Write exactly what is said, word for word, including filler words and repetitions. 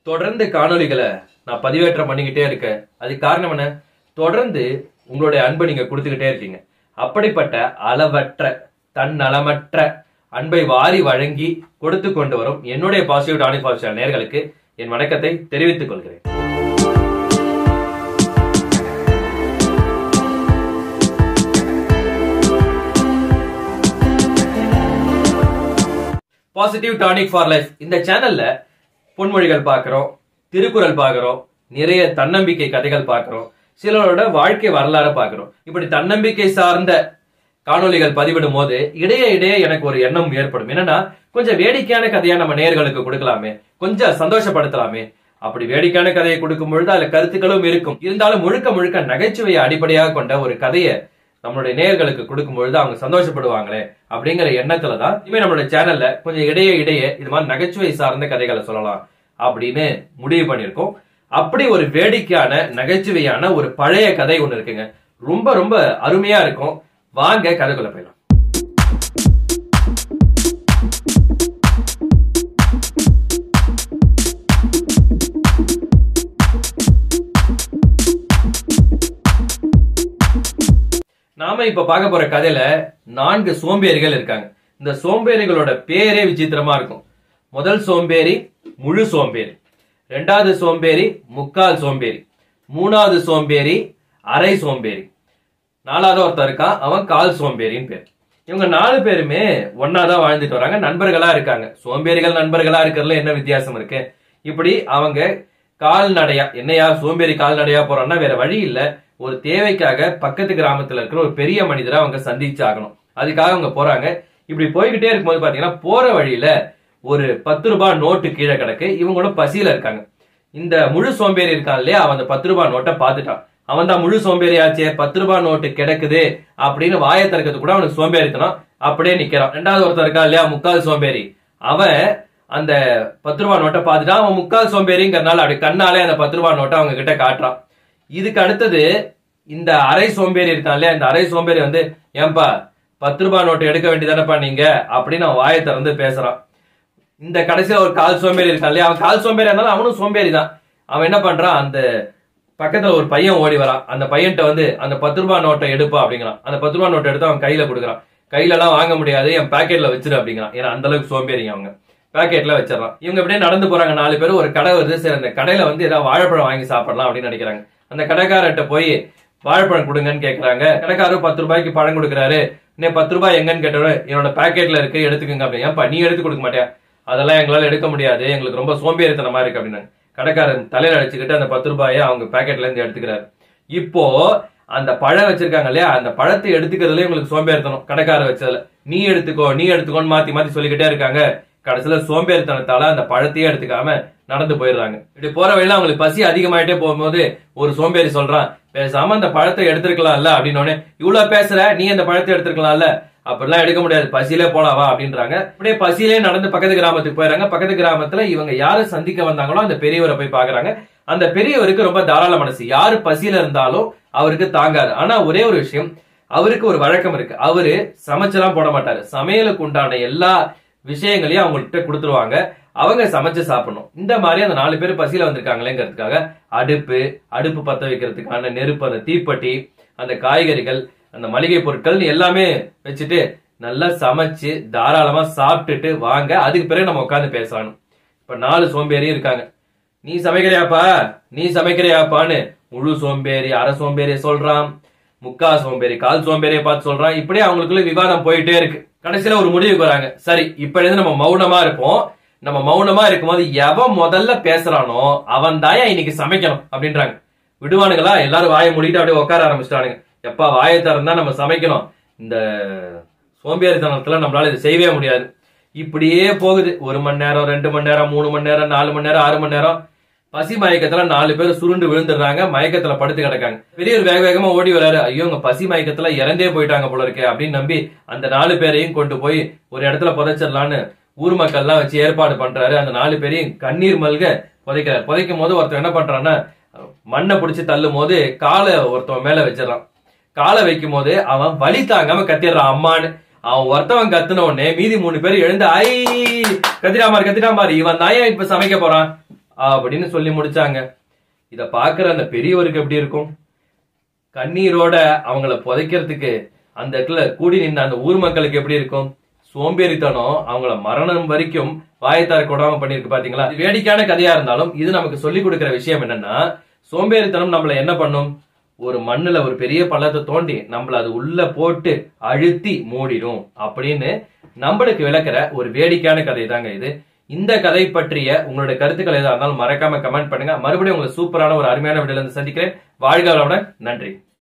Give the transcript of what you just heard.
தொடர்ந்து காணொளிகளை நான் பதிவேற்றம் பண்ணிக்கிட்டே இருக்கேன். அதுக்கு காரணம் என்ன? தொடர்ந்து உங்களுடைய அன்பை நீங்க கொடுத்துக்கிட்டே இருக்கீங்க. அப்படிப்பட்ட அளவற்ற தன்னலமற்ற அன்பை வாரி வழங்கி கொடுத்து கொண்டு வரும் என்னுடைய பாசிட்டிவ் டானிக் பாசிட்டிவ் நேயர்களுக்கு என் வணக்கத்தை தெரிவித்துக் கொள்கிறேன். பாசிட்டிவ் டானிக் ஃபார் லைஃப் இந்த சேனல்ல பொன்மொழிகள் பார்க்கிறோம், திருக்குறள் பார்க்கிறோம், நிறைய தன்னம்பிக்கை கதைகள் பார்க்கிறோம், சிலரோட வாழ்க்கை வரலாறு பார்க்கிறோம். இப்படி தன்னம்பிக்கை சார்ந்த காணொலிகள் பதிவிடும் போது இடையே இடையே எனக்கு ஒரு எண்ணம் ஏற்படும். என்னன்னா, கொஞ்சம் வேடிக்கையான கதையா நம்ம நேயர்களுக்கு கொடுக்கலாமே, கொஞ்சம் சந்தோஷப்படுத்தலாமே. அப்படி வேடிக்கையான கதையை கொடுக்கும் பொழுது அதுல கருத்துக்களும் இருக்கும். இருந்தாலும் முழுக்க முழுக்க நகைச்சுவையை அடிப்படையாக கொண்ட ஒரு கதையை நம்மளுடைய நேயர்களுக்கு கொடுக்கும் பொழுது அவங்க சந்தோஷப்படுவாங்களே அப்படிங்கிற எண்ணத்துல தான் இனிமே நம்மளுடைய சேனல்ல கொஞ்சம் இடையே இடையே இது மாதிரி நகைச்சுவை சார்ந்த கதைகளை சொல்லலாம் அப்படின்னு முடிவு பண்ணிருக்கோம். அப்படி ஒரு வேடிக்கையான நகைச்சுவையான ஒரு பழைய கதை ஒண்ணு இருக்குங்க. ரொம்ப ரொம்ப அருமையா இருக்கும். வாங்க கதைக்குள்ள போயிடலாம். நாம இப்ப பார்க்க போற கதையில நான்கு சோம்பேறிகள் இருக்காங்க. இந்த சோம்பேறிகளோட பேரே விசித்திரமா இருக்கும். முதல் சோம்பேறி முழு சோம்பேறி, இரண்டாவது சோம்பேறி முக்கால் சோம்பேறி, மூணாவது சோம்பேறி அரை சோம்பேறி, நாலாவது ஒருத்தர் இருக்கான், அவன் கால் சோம்பேறின்னு பேர். இவங்க நாலு பேருமே ஒன்னாதான் வாழ்ந்துட்டு வராங்க, நண்பர்களா இருக்காங்க. சோம்பேறிகள் நண்பர்களா இருக்கிறதுல என்ன வித்தியாசம் இருக்கு? இப்படி அவங்க கால்நடையா, என்னையா சோம்பேறி கால்நடையா போறான்னா வேற வழி இல்ல, ஒரு தேவைக்காக பக்கத்து கிராமத்துல இருக்கிற ஒரு பெரிய மனிதரை அவங்க சந்திச்சு ஆகணும். அதுக்காக அவங்க போறாங்க. இப்படி போய்கிட்டே இருக்கும்போது பாத்தீங்கன்னா போற வழியில ஒரு பத்து ரூபாய் நோட்டு கீழே கிடக்கு. இவங்களும் பசியில இருக்காங்க. இந்த முழு சோம்பேறி இருக்கான் இல்லையா, அவன் அந்த பத்து ரூபாய் நோட்டை பாத்துட்டான். அவன் தான் முழு சோம்பேறி ஆச்சே, பத்து ரூபாய் நோட்டு கிடக்குது அப்படின்னு வாயை திறக்கிறது கூட அவனுக்கு சோம்பேறித்தனம். அப்படியே நிக்கிறான். ரெண்டாவது ஒருத்தர் இருக்கா இல்லையா, முக்கால் சோம்பேறி, அவன் அந்த பத்து ரூபாய் நோட்டை பாத்துட்டான். அவன் முக்கால் சோம்பேறிங்கிறனால அப்படி கண்ணாலே அந்த பத்து ரூபாய் நோட்டை அவங்க கிட்ட காட்டுறான். இதுக்கு அடுத்தது இந்த அரை சோம்பேறி இருக்கான் இல்லையா, இந்த அரை சோம்பேறி வந்து, ஏன்பா பத்து ரூபாய் நோட்டு எடுக்க வேண்டியதானப்பா நீங்க அப்படின்னு அவன் வாயை திறந்து பேசுறான். இந்த கடைசியில ஒரு கால் சோம்பேறி இருக்கான் இல்லையா, அவன் கால் சோம்பேறி இருந்தாலும் அவனும் சோம்பேறி தான். அவன் என்ன பண்றான், அந்த பக்கத்துல ஒரு பையன் ஓடி வரான். அந்த பையன்கிட்ட வந்து அந்த பத்து ரூபாய் நோட்டை எடுப்பா அப்படிங்கிறான். அந்த பத்து ரூபாய் நோட்டை எடுத்து அவன் கையில கொடுக்குறான். கையில எல்லாம் வாங்க முடியாது, என் பாக்கெட்ல வச்சிரு அப்படிங்கிறான். ஏன்னா அந்த அளவுக்கு சோம்பேறி அவங்க. பாக்கெட்ல வச்சிடறான். இவங்க இப்படியே நடந்து போறாங்க. நாலு பேரும் ஒரு கடை வருது. சரி, அந்த கடையில வந்து ஏதாவது வாழைப்பழம் வாங்கி சாப்பிடலாம் அப்படின்னு நினைக்கிறாங்க. அந்த கடைக்காரர்கிட்ட போய் வாழைப்பழம் கொடுங்கன்னு கேட்கறாங்க. கடைக்காரர் பத்து ரூபாய்க்கு பழம் கொடுக்குறாரு. இன்னும் பத்து ரூபாய் எங்கன்னு கேட்டவரு, என்னோட பாக்கெட்ல இருக்கு எடுத்துக்கங்க அப்படின்னு. ஏன்பா நீ எடுத்து கொடுக்க மாட்டியா? அதெல்லாம் எங்களால எடுக்க முடியாது, எங்களுக்கு ரொம்ப சோம்பேறித்தனமா இருக்கு அப்படின்னு கடைக்காரன் தலையில அடிச்சுக்கிட்டு அந்த பத்து ரூபாயை அவங்க பாக்கெட்ல இருந்து எடுத்துக்கிறாரு. இப்போ அந்த பழம் வச்சிருக்காங்க இல்லையா, அந்த பழத்தை எடுத்துக்கிறதுல உங்களுக்கு சோம்பேறித்தனம். கடைக்காரர் வச்சதுல நீ எடுத்துக்கோ நீ எடுத்துக்கோன்னு மாத்தி மாத்தி சொல்லிக்கிட்டே இருக்காங்க. கடைசியில சோம்பேறித்தனத்தால அந்த பழத்தையே எடுத்துக்காம நடந்து போயிடுறாங்க. இப்படி போற வழியில அவங்களுக்கு பசி அதிகமாயிட்டே போகும்போது ஒரு சோம்பேறி சொல்றான், பேசாம அந்த பழத்தை எடுத்திருக்கலாம்ல அப்படின்னு. இவ்வளவு பேசுற, நீ அந்த பழத்தை எடுத்திருக்கலாம்ல, அப்படிலாம் எடுக்க முடியாது, பசியிலே போலாவா அப்படின்றாங்க. அப்படியே பசியிலே நடந்து பக்கத்து கிராமத்துக்கு போயிடறாங்க. பக்கத்து கிராமத்துல இவங்க யாரை சந்திக்க வந்தாங்களோ அந்த பெரியவரை போய் பாக்குறாங்க. அந்த பெரியவருக்கு ரொம்ப தாராள மனசு, யாரு பசியில இருந்தாலும் அவருக்கு தாங்காது. ஆனா ஒரே ஒரு விஷயம், அவருக்கு ஒரு வழக்கம் இருக்கு. அவரு சமைச்செல்லாம் போட மாட்டாரு. சமையலுக்கு உண்டான எல்லா விஷயங்களையும் அவங்கள்ட்ட கொடுத்துருவாங்க, அவங்க சமைச்சு சாப்பிடணும். இந்த மாதிரி அந்த நாலு பேர் பசியில வந்திருக்காங்களேங்கிறதுக்காக அடுப்பு அடுப்பு பத்த வைக்கிறதுக்கான நெருப்பு, அந்த தீப்பெட்டி, அந்த காய்கறிகள், அந்த மளிகை பொருட்கள் எல்லாமே வச்சுட்டு நல்லா சமைச்சு தாராளமா சாப்பிட்டுட்டு வாங்க, அதுக்கு பிறகு நம்ம உட்காந்து பேசலாம். இப்ப நாலு சோம்பேறி இருக்காங்க. நீ சமைக்கிறியாப்பா நீ சமைக்கிறியாப்பான்னு முழு சோம்பேறி அரை சோம்பேறிய சொல்றான், முக்கா சோம்பேறி கால் சோம்பேறிய பார்த்து சொல்றான். இப்படியே அவங்களுக்குள்ள விவாதம் போயிட்டே இருக்கு. கடைசியில ஒரு முடிவுக்கு வராங்க. சரி, இப்ப இருந்து நம்ம மௌனமா இருப்போம். நம்ம மௌனமா இருக்கும்போது எவன் முதல்ல பேசுறானோ அவன் தாயா இன்னைக்கு சமைக்கணும் அப்படின்றாங்க. விடுவானுங்களா? எல்லாரும் வாயை மூடிட்டு அப்படியே உட்கார ஆரம்பிச்சிட்டானுங்க. எப்பா வாயை திறந்தா நம்ம சமைக்கணும், இந்த சோம்பேறித்தனத்துல நம்மளால இது செய்யவே முடியாது. இப்படியே போகுது. ஒரு மணி நேரம், ரெண்டு மணி நேரம், மூணு மணி நேரம், நாலு மணி நேரம், ஆறு மணி நேரம். பசி மயக்கத்துல நாலு பேர் சுருண்டு விழுந்துடுறாங்க, மயக்கத்துல படுத்து கிடக்காங்க. பெரியவர் வேக வேகமா ஓடி வராரு. ஐயோ, உங்க பசி மயக்கத்துல இறந்தே போயிட்டாங்க போல இருக்கே அப்படின்னு நம்பி அந்த நாலு பேரையும் கொண்டு போய் ஒரு இடத்துல புதைச்சிடலான்னு ஊர் மக்கள் எல்லாம் வச்சு ஏற்பாடு பண்றாரு. அந்த நாலு பேரையும் கண்ணீர் மல்க புதைக்கிறாரு. புதைக்கும் போது ஒருத்தர் என்ன பண்றான்னா, மண்ணை பிடிச்சி தள்ளும் போது காலை ஒருத்தவன் மேல வச்சிடறான். காலை வைக்கும் போது அவன் வலி தாங்காம கத்திடுறான் அம்மான்னு. அவன் ஒருத்தவன் கத்துன உடனே மீதி மூணு பேர் எழுந்து ஐ கத்திராமாரு கத்திராமாரு இவன் தாயா இப்ப சமைக்க போறான் அப்படின்னு சொல்லி முடிச்சாங்க. இத பாக்குற அந்த பெரியவருக்கு எப்படி இருக்கும்? கண்ணீரோட அவங்கள புதைக்கிறதுக்கு அந்த இடத்துல கூடி நின்ற அந்த ஊர் மக்களுக்கு எப்படி இருக்கும்? சோம்பேறித்தனம் அவங்கள மரணம் வரைக்கும் வாயத்தார கொடாம பண்ணிருக்கு பாத்தீங்களா? வேடிக்கையான கதையா இருந்தாலும் இது நமக்கு சொல்லி கொடுக்கிற விஷயம் என்னன்னா, சோம்பேறித்தனம் நம்மள என்ன பண்ணும்? ஒரு மண்ணுல ஒரு பெரிய பள்ளத்தை தோண்டி நம்மள அது உள்ள போட்டு அழுத்தி மூடிடும் அப்படின்னு நம்மளுக்கு விளக்குற ஒரு வேடிக்கையான கதை தாங்க இது. இந்த கதை பற்றிய உங்களுடைய கருத்துக்கள் எதா இருந்தாலும் மறக்காம கமெண்ட் பண்ணுங்க. மறுபடியும் உங்களை சூப்பரான ஒரு அருமையான வீடியோல இருந்து சந்திக்கிறேன். வாழ்க வளமுடன். நன்றி.